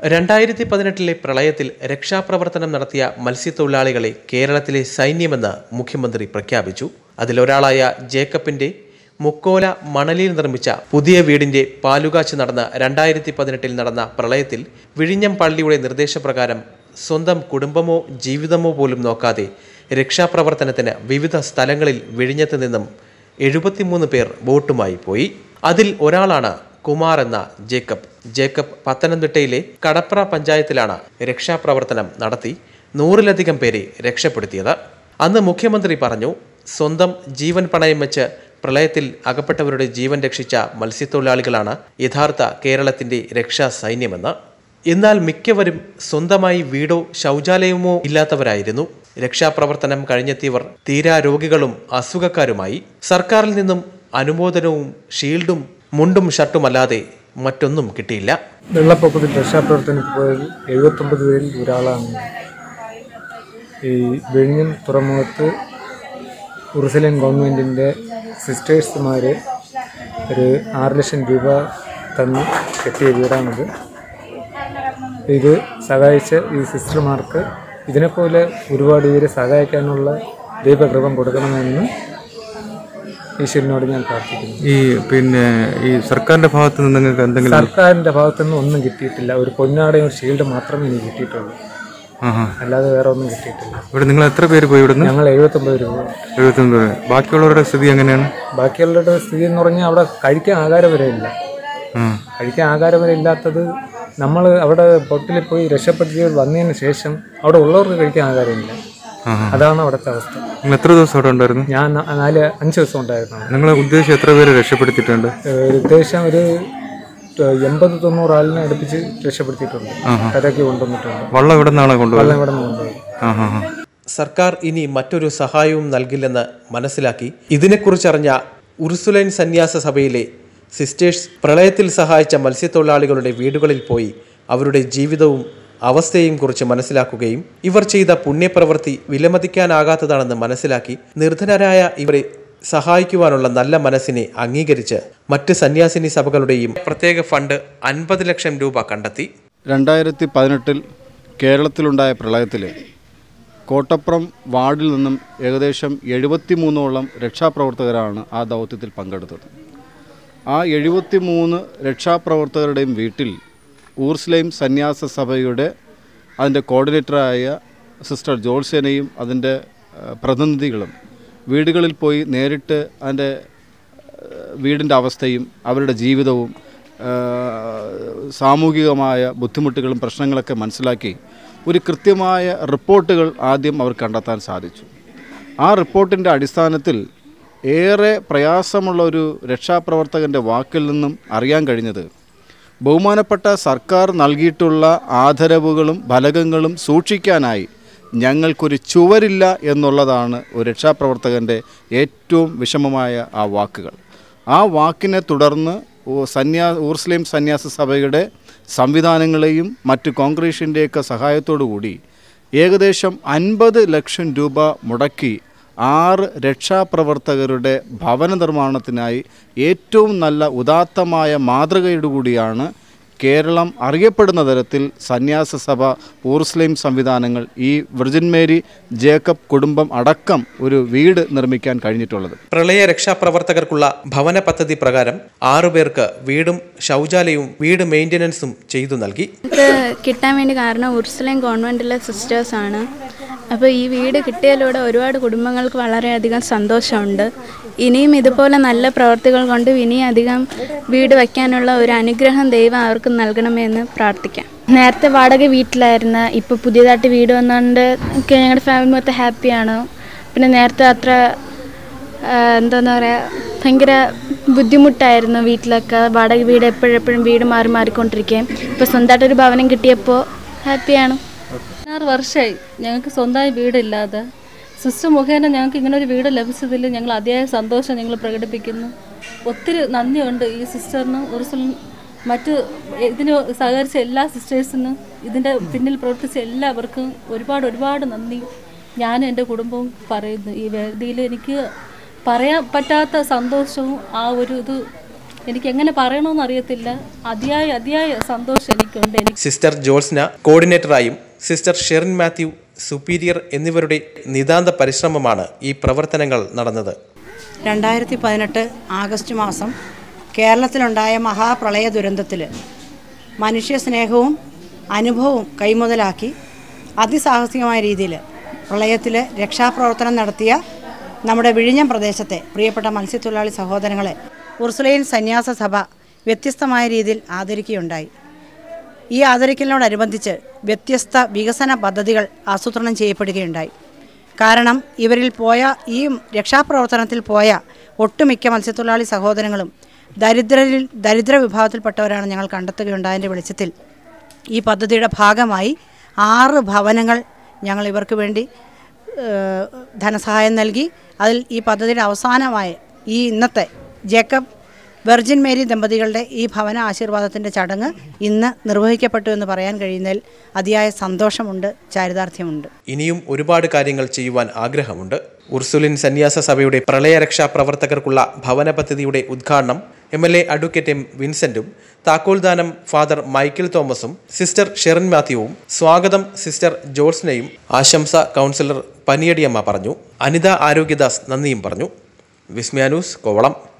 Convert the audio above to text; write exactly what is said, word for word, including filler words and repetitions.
രണ്ടായിരത്തി പതിനെട്ടിലെ പ്രളയത്തിൽ രക്ഷാപ്രവർത്തനം നടത്തിയ മത്സ്യത്തൊഴിലാളികളെ കേരളത്തിലെ സൈന്യമെന്ന് മുഖ്യമന്ത്രി പ്രഖ്യാപിച്ചു. അതിലൊരാളായ ജേക്കബിന്റെ മുക്കോല മണലിൽ നിർമ്മിച്ച പുതിയ വീടിന്റെ പാലുകാച്ച് നടന്ന രണ്ടായിരത്തി പതിനെട്ടിൽ നടന്ന പ്രളയത്തിൽ വിഴിഞ്ഞം പള്ളിയുടെ നിർദ്ദേശപ്രകാരം സ്വന്തം കുടുംബമോ ജീവിതമോ പോലും നോക്കാതെ രക്ഷാപ്രവർത്തനത്തിന് വിവിധ സ്ഥലങ്ങളിൽ വിഴിഞ്ഞത്ത് നിന്നും എഴുപത്തിമൂന്ന് പേർ ബോട്ടുമായി പോയി. അതിൽ ഒരാളാണ് കുമാർ എന്ന ജേക്കബ്. ജേക്കബ് പത്തനംതിട്ടയിലെ കടപ്ര പഞ്ചായത്തിലാണ് രക്ഷാപ്രവർത്തനം നടത്തി നൂറിലധികം പേരെ രക്ഷപ്പെടുത്തിയത്. അന്ന് മുഖ്യമന്ത്രി പറഞ്ഞു, സ്വന്തം ജീവൻ പണയം വെച്ച് പ്രളയത്തിൽ അകപ്പെട്ടവരുടെ ജീവൻ രക്ഷിച്ച മത്സ്യത്തൊഴിലാളികളാണ് യഥാർത്ഥ കേരളത്തിന്റെ രക്ഷാ സൈന്യമെന്ന്. എന്നാൽ മിക്കവരും സ്വന്തമായി വീടോ ശൗചാലയമോ ഇല്ലാത്തവരായിരുന്നു. രക്ഷാപ്രവർത്തനം കഴിഞ്ഞെത്തിയവർ തീരാ രോഗികളും അസുഖക്കാരുമായി. സർക്കാരിൽ നിന്നും അനുമോദനവും ഷീൽഡും മുണ്ടും ഷർട്ടുമല്ലാതെ മറ്റൊന്നും കിട്ടിയില്ല. വെള്ളപ്പൊക്കത്തിൽ രക്ഷാപ്രവർത്തനത്തിൽ പോയത് എഴുപത്തൊമ്പത് പേരിൽ ഒരാളാണ്. ഈ വിഴിഞ്ഞം തുറമുഖത്ത് ഉറുസലേം ഗവൺമെൻറ്റിൻ്റെ സിസ്റ്റേഴ്സുമാർ ഒരു ആറ് ലക്ഷം രൂപ തന്ന് കെട്ടിയ വീടാണിത്. ഇത് സഹായിച്ച ഈ സിസ്റ്റർമാർക്ക് ഇതിനെപ്പോലെ ഒരുപാട് പേരെ സഹായിക്കാനുള്ള ദൈവകൃപം കൊടുക്കണമെന്ന് ഈശ്വരനോട് ഞാൻ പ്രാർത്ഥിക്കുന്നു. ഈ പിന്നെ ഈ സർക്കാരിന്റെ ഭാഗത്ത് നിന്ന് നിങ്ങൾക്ക് എന്തെങ്കിലും? സർക്കാരിന്റെ ഭാഗത്തു നിന്ന് ഒന്നും കിട്ടിയിട്ടില്ല. ഒരു പൊന്നാടയും ഒരു ഷീൽഡ് മാത്രമേ എനിക്ക് കിട്ടിയിട്ടുള്ളൂ, അല്ലാതെ വേറെ ഒന്നും കിട്ടിയിട്ടില്ല. ഇവിടെ നിങ്ങൾ എത്ര പേര് പോയി? ഇവിടെ ഞങ്ങൾ എഴുപത്തൊമ്പത് പേര് പോയി. എഴുപത്തൊമ്പത് പേര്. ബാക്കിയുള്ളവരുടെ സ്ഥിതി എങ്ങനെയാണ്? ബാക്കിയുള്ളവരുടെ സ്ഥിതി എന്ന് പറഞ്ഞാൽ അവിടെ കഴിക്കാൻ ആഹാരം വരെ ഇല്ല. കഴിക്കാൻ ആഹാരം വരെ ഇല്ലാത്തത് നമ്മൾ അവിടെ ബോട്ടിൽ പോയി രക്ഷപ്പെടുത്തി വന്നതിന് ശേഷം അവിടെ ഉള്ളവർക്ക് കഴിക്കാൻ ആഹാരമില്ല. അതാണ് അവിടുത്തെ അവസ്ഥ. നിങ്ങൾ എത്ര ദിവസം അവിടെ ഉണ്ടായിരുന്നു? ഞാൻ നാല് അഞ്ച് ദിവസം ഉണ്ടായിരുന്നു. നിങ്ങളെ ഉദ്ദേശം എത്ര പേര് രക്ഷപ്പെടുത്തിയിട്ടുണ്ട്? ഉദ്ദേശം ഒരു എൺപത് തൊണ്ണൂറ് ആളിനെ അടുപ്പിച്ച് രക്ഷപ്പെടുത്തിയിട്ടുണ്ട്, കരയ്ക്ക് കൊണ്ടുവന്നിട്ടുണ്ട്. വള്ളം ഇവിടെ നിന്നാണ് കൊണ്ടുപോയി? വള്ളം ഇവിടെ നിന്ന് കൊണ്ടുപോയി. സർക്കാർ ഇനി മറ്റൊരു സഹായവും നൽകില്ലെന്ന് മനസ്സിലാക്കി ഇതിനെക്കുറിച്ചറിഞ്ഞ ഉറുസലേം സന്യാസ സഭയിലെ സിസ്റ്റേഴ്സ് പ്രളയത്തിൽ സഹായിച്ച മത്സ്യത്തൊഴിലാളികളുടെ വീടുകളിൽ പോയി അവരുടെ ജീവിതവും അവസ്ഥയെയും കുറിച്ച് മനസ്സിലാക്കുകയും ഇവർ ചെയ്ത പുണ്യപ്രവൃത്തി വിലമതിക്കാനാകാത്തതാണെന്ന് മനസ്സിലാക്കി നിർധനരായ ഇവരെ സഹായിക്കുവാനുള്ള നല്ല മനസ്സിനെ അംഗീകരിച്ച് മറ്റ് സന്യാസിനി സഭകളുടെയും പ്രത്യേക ഫണ്ട് അൻപത് ലക്ഷം രൂപ കണ്ടെത്തി. രണ്ടായിരത്തി പതിനെട്ടിൽ കേരളത്തിലുണ്ടായ പ്രളയത്തിൽ കോട്ടപ്പുറം വാർഡിൽ നിന്നും ഏകദേശം എഴുപത്തി മൂന്നോളം രക്ഷാപ്രവർത്തകരാണ് ആ ദൗത്യത്തിൽ പങ്കെടുത്തത്. ആ എഴുപത്തി മൂന്ന് രക്ഷാപ്രവർത്തകരുടെയും വീട്ടിൽ ഉറുസലേം സന്യാസ സഭയുടെ അതിൻ്റെ കോർഡിനേറ്ററായ സിസ്റ്റർ ജോൾസേനയും അതിൻ്റെ പ്രതിനിധികളും വീടുകളിൽ പോയി നേരിട്ട് അതിൻ്റെ വീടിൻ്റെ അവസ്ഥയും അവരുടെ ജീവിതവും സാമൂഹികമായ ബുദ്ധിമുട്ടുകളും പ്രശ്നങ്ങളൊക്കെ മനസ്സിലാക്കി ഒരു കൃത്യമായ റിപ്പോർട്ടുകൾ ആദ്യം അവർ കണ്ടെത്താൻ സാധിച്ചു. ആ റിപ്പോർട്ടിൻ്റെ അടിസ്ഥാനത്തിൽ ഏറെ പ്രയാസമുള്ള ഒരു രക്ഷാപ്രവർത്തകൻ്റെ വാക്കിൽ നിന്നും അറിയാൻ കഴിഞ്ഞത്, ബഹുമാനപ്പെട്ട സർക്കാർ നൽകിയിട്ടുള്ള ആദരവുകളും ഫലകങ്ങളും സൂക്ഷിക്കാനായി ഞങ്ങൾക്കൊരു ചുവരില്ല എന്നുള്ളതാണ് ഒരു രക്ഷാപ്രവർത്തകൻ്റെ ഏറ്റവും വിഷമമായ ആ വാക്കുകൾ. ആ വാക്കിനെ തുടർന്ന് സന്യാ ഉറുസലേം സന്യാസ സഭയുടെ സംവിധാനങ്ങളെയും മറ്റ് കോൺഗ്രസിൻ്റെയൊക്കെ സഹായത്തോടു കൂടി ഏകദേശം അൻപത് ലക്ഷം രൂപ മുടക്കി ആറ് രക്ഷാപ്രവർത്തകരുടെ ഭവന നിർമ്മാണത്തിനായി ഏറ്റവും നല്ല ഉദാത്തമായ മാതൃകയോടുകൂടിയാണ് കേരളം അറിയപ്പെടുന്ന തരത്തിൽ സന്യാസ സഭ ഉറുസലേം സംവിധാനങ്ങൾ ഈ വിർജിൻ മേരി ജേക്കബ് കുടുംബം അടക്കം ഒരു വീട് നിർമ്മിക്കാൻ കഴിഞ്ഞിട്ടുള്ളത്. പ്രളയ രക്ഷാപ്രവർത്തകർക്കുള്ള ഭവന പദ്ധതി പ്രകാരം ആറുപേർക്ക് വീടും ശൗചാലയവും വീട് മെയിൻ്റനൻസും ചെയ്തു നൽകി. ഇത് കിട്ടാൻ വേണ്ടി കാരണം ഉറുസലേം ഗവൺമെൻറ്റിലെ സിസ്റ്റേഴ്സാണ്. അപ്പോൾ ഈ വീട് കിട്ടിയതിലൂടെ ഒരുപാട് കുടുംബങ്ങൾക്ക് വളരെയധികം സന്തോഷമുണ്ട്. ഇനിയും ഇതുപോലെ നല്ല പ്രവർത്തികൾ കൊണ്ട് ഇനിയും അധികം വീട് വയ്ക്കാനുള്ള ഒരു അനുഗ്രഹം ദൈവം അവർക്ക് നൽകണമെന്ന് പ്രാർത്ഥിക്കാം. നേരത്തെ വാടക വീട്ടിലായിരുന്നു, ഇപ്പോൾ പുതിയതായിട്ട് വീട് വന്നുകൊണ്ട് ഞങ്ങളുടെ ഫാമിലി മൊത്തം ഹാപ്പിയാണ്. പിന്നെ നേരത്തെ അത്ര എന്താണെന്ന് പറയുക, ഭയങ്കര ബുദ്ധിമുട്ടായിരുന്നു വീട്ടിലൊക്കെ. വാടക വീട് എപ്പോഴെപ്പോഴും വീട് മാറി മാറിക്കൊണ്ടിരിക്കുകയും ഇപ്പോൾ സ്വന്തമായിട്ടൊരു ഭവനം കിട്ടിയപ്പോൾ ഹാപ്പിയാണ്. ആറ് വർഷമായി ഞങ്ങൾക്ക് സ്വന്തമായി വീടില്ലാതെ. സിസ്റ്റർ മുഖേന ഞങ്ങൾക്ക് ഇങ്ങനെ ഒരു വീട് ലഭിച്ചതിൽ ഞങ്ങൾ അതിയായ സന്തോഷം ഞങ്ങൾ പ്രകടിപ്പിക്കുന്നു. ഒത്തിരി നന്ദിയുണ്ട് ഈ സിസ്റ്ററിനും ഉറുസലേം മറ്റ് ഇതിന് സഹകരിച്ച എല്ലാ സിസ്റ്റേഴ്സിനും ഇതിൻ്റെ പിന്നിൽ പ്രവർത്തിച്ച എല്ലാവർക്കും ഒരുപാട് ഒരുപാട് നന്ദി ഞാനും എൻ്റെ കുടുംബവും പറയുന്നു. ഈ വേദിയിൽ എനിക്ക് പറയാൻ പറ്റാത്ത സന്തോഷവും ആ ഒരു ഇത് എനിക്ക് എങ്ങനെ പറയണമെന്ന് അറിയത്തില്ല. അതിയായ അതിയായ സന്തോഷം എനിക്കുണ്ട്. എനിക്ക് സിസ്റ്റർ ജോൾസ്ന കോർഡിനേറ്ററായും സിസ്റ്റർ ഷെറിൻ മാത്യു സുപ്പീരിയർ എന്നിവരുടെ നിതാന്ത പരിശ്രമമാണ് ഈ പ്രവർത്തനങ്ങൾ നടന്നത്. രണ്ടായിരത്തി പതിനെട്ട് ആഗസ്റ്റ് മാസം കേരളത്തിലുണ്ടായ മഹാപ്രളയ ദുരന്തത്തിൽ മനുഷ്യ സ്നേഹവും അനുഭവവും കൈമുതലാക്കി അതിസാഹസികമായ രീതിയിൽ പ്രളയത്തിൽ രക്ഷാപ്രവർത്തനം നടത്തിയ നമ്മുടെ വിഴിഞ്ഞം പ്രദേശത്തെ പ്രിയപ്പെട്ട മത്സ്യത്തൊഴിലാളി സഹോദരങ്ങളെ ഉർസുലൈൻ സന്യാസ സഭ വ്യത്യസ്തമായ രീതിയിൽ ആദരിക്കുകയുണ്ടായി. ഈ ആദരിക്കലിനോടനുബന്ധിച്ച് വ്യത്യസ്ത വികസന പദ്ധതികൾ ആസൂത്രണം ചെയ്യപ്പെടുകയുണ്ടായി. കാരണം ഇവരിൽ പോയ ഈ രക്ഷാപ്രവർത്തനത്തിൽ പോയ ഒട്ടുമിക്ക മത്സ്യത്തൊഴിലാളി സഹോദരങ്ങളും ദരിദ്രരിൽ ദരിദ്ര വിഭാഗത്തിൽപ്പെട്ടവരാണ് ഞങ്ങൾ കണ്ടെത്തുകയുണ്ടായതിൻ്റെ വെളിച്ചത്തിൽ ഈ പദ്ധതിയുടെ ഭാഗമായി ആറ് ഭവനങ്ങൾ ഞങ്ങൾ ഇവർക്ക് വേണ്ടി ധനസഹായം നൽകി. അതിൽ ഈ പദ്ധതിയുടെ അവസാനമായ ഈ ഇന്നത്തെ ജേക്കബ് വെർജിൻ മേരി ദമ്പതികളുടെ ഈ ഭവന ആശീർവാദത്തിൻ്റെ ചടങ്ങ് ഇന്ന് നിർവഹിക്കപ്പെട്ടു എന്ന് പറയാൻ കഴിയുന്നതിൽ അതിയായ സന്തോഷമുണ്ട്, ചാരിതാർത്ഥ്യമുണ്ട്. ഇനിയും ഒരുപാട് കാര്യങ്ങൾ ചെയ്യുവാൻ ആഗ്രഹമുണ്ട്. ഉർസുലിൻ സന്യാസ സഭയുടെ പ്രളയരക്ഷാ പ്രവർത്തകർക്കുള്ള ഭവന പദ്ധതിയുടെ ഉദ്ഘാടനം M L A advocate M വിൻസെന്റും, താക്കോൽദാനം ഫാദർ മൈക്കിൾ തോമസും, സിസ്റ്റർ ഷെറിൻ മാത്യുവും, സ്വാഗതം സിസ്റ്റർ ജോൾസ്നയും, ആശംസ കൗൺസിലർ പനിയടിയമ്മ പറഞ്ഞു. അനിത ആരോഗ്യദാസ് നന്ദിയും പറഞ്ഞു. വിസ്മയ ന്യൂസ്, കോവളം.